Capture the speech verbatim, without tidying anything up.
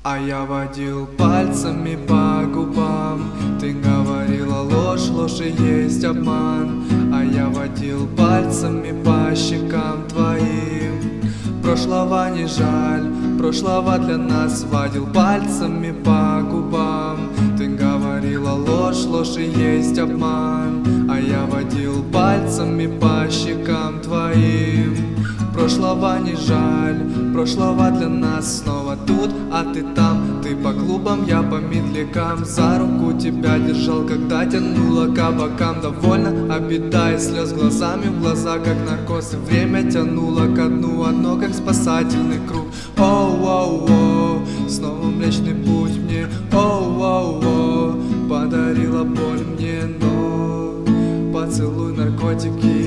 А я водил пальцами по губам. Ты говорила ложь, ложь и есть обман. А я водил пальцами по щекам твоим. Прошлого не жаль, прошлого для нас. Водил пальцами по губам. Ты говорила ложь, ложь и есть обман. А я водил пальцами по щекам твоим. Прошлого не жаль, прошлого для нас. Снова тут, а ты там. Ты по клубам, я по медлякам. За руку тебя держал, когда тянула к бокам. Довольно, а беда и слез глазами в глаза, как наркоз. И время тянуло ко дну, одно как спасательный круг. Оу-оу-оу, снова Млечный Путь мне. Оу-оу-оу, подарила боль мне, но поцелуй, наркотики